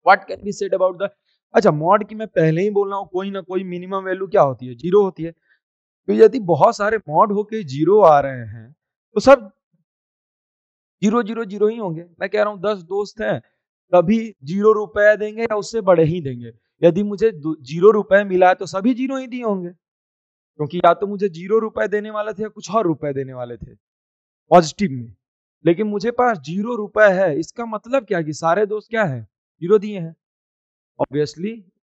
What can be said about the, अच्छा मॉड की मैं पहले ही बोल रहा हूँ, कोई ना कोई मिनिमम वैल्यू क्या होती है, जीरो होती है। तो यदि बहुत सारे मॉड होके जीरो आ रहे हैं तो सब जीरो जीरो जीरो ही होंगे। मैं कह रहा हूँ 10 दोस्त हैं, तभी 0 रुपए देंगे या उससे बड़े ही देंगे। यदि मुझे 0 रुपए मिला है तो सभी जीरो ही दिए होंगे, क्योंकि या तो मुझे 0 रुपए देने वाले थे या कुछ और रुपए देने वाले थे पॉजिटिव में। लेकिन मुझे पास 0 रुपए है, इसका मतलब क्या कि सारे दोस्त क्या है, जीरो दिए हैं। ऑब्वियसली